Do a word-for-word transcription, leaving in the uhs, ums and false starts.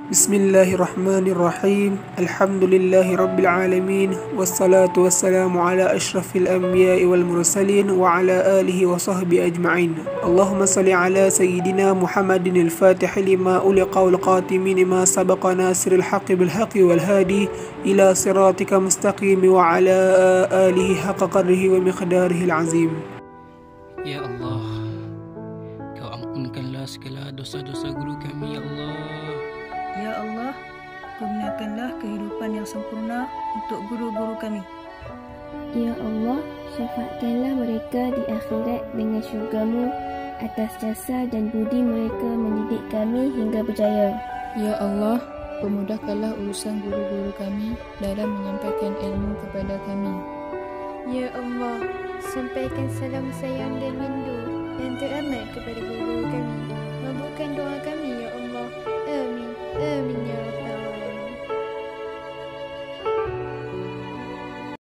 Bismillahirrahmanirrahim. Alhamdulillahi rabbil alamin. Wassalatu wassalamu ala ashrafil anbiya'i wal mursalin wa ala alihi wa sahbihi ajma'in. Allahumma salli ala sayyidina Muhammadin al-fatih lima uliqa wal qatimin ma sabaqa nasiril haqqi bil haqqi wal hadi ila siratika mustaqim wa ala alihi haqqa qadrihi wa miqdarihi al-azim. Ya Allah, Kau ampunkanlah segala dosa-dosa guru kami, Ya Allah. Ya Allah, kurniakanlah kehidupan yang sempurna untuk guru-guru kami. Ya Allah, syafaatkanlah mereka di akhirat dengan syurga-Mu atas jasa dan budi mereka mendidik kami hingga berjaya. Ya Allah, pemudahkanlah urusan guru-guru kami dalam menyampaikan ilmu kepada kami. Ya Allah, sampaikan salam sayang dan rindu yang teramat kepada guru-guru kami. Mabulkan doa kami, Ya Allah. Amin. Amin ya Rabbal